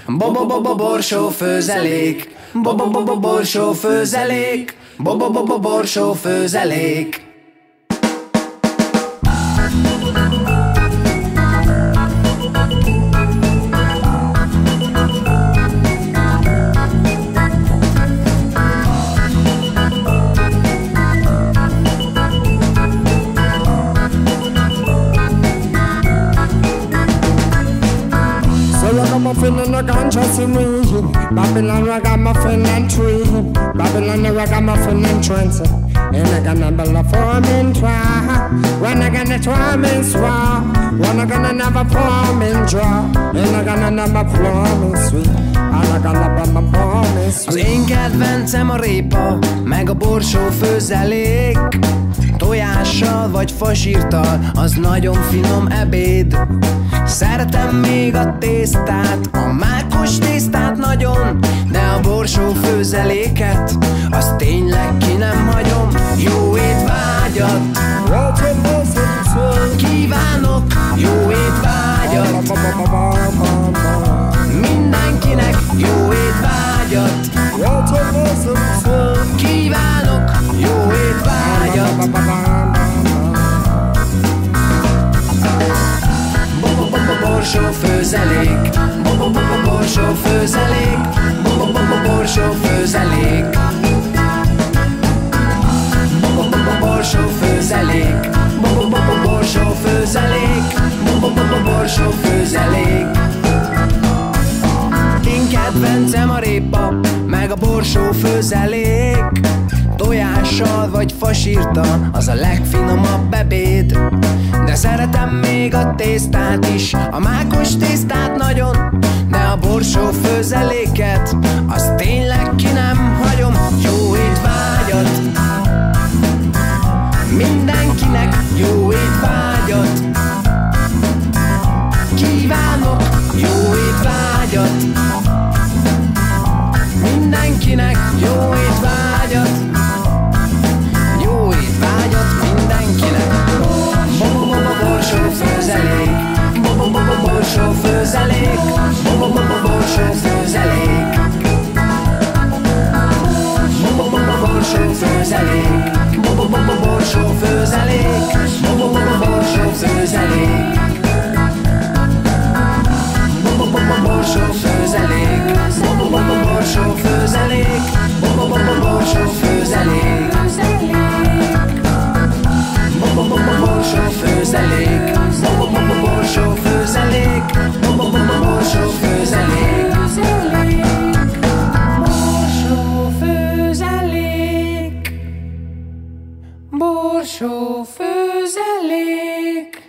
Borsó főzelék, borsó főzelék, borsó főzelék. Ragamuffin and a ganja weed. Babylon ragamuffin and tree. Babylon the ragamuffin and trance. And I gonna build a forming try. When I gonna try me swap. When I gonna never forming draw. And I gonna never forming sweet. And I gonna build my forming sweet. Az én kedvencem a répa, meg a borsó főzelék. Tojással vagy fasírtal, az nagyon finom ebéd. Szeretem még a tésztát, a mákos tésztát nagyon, de a borsó főzeléket, azt tényleg ki nem hagyom. Jó étvágyat kívánok, jó étvágyat mindenkinek, jó étvágyat kívánok, jó étvágyat. Borsó főzelék, borsó főzelék, borsó főzelék, borsó főzelék, borsó főzelék, borsó főzelék. Én kedvencem a répa, meg a borsó főzelék. Tojással vagy fasírtal, az a legfinomabb ebéd. De szeretem még a tésztát is, a mákos tésztát nagyon, de a borsó főzeléket, azt tényleg ki nem hagyom. Jó étvágyat mindenkinek, jó étvágyat kívánok, jó étvágyat mindenkinek, jó étvágyat, jó étvágyat mindenkinek. Borsó főzelék, borsó főzelék, borsó főzelék, borsó főzelék, borsó főzelék, borsó főzelék, borsó főzelék, borsó főzelék, borsó főzelék, borsó főzelék, borsó főzelék, borsó főzelék, borsó főzelék, borsó főzelék.